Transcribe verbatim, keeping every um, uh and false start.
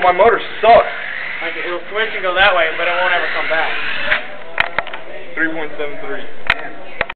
My motor sucks. Like it'll switch and go that way, but it won't ever come back. three point seven three.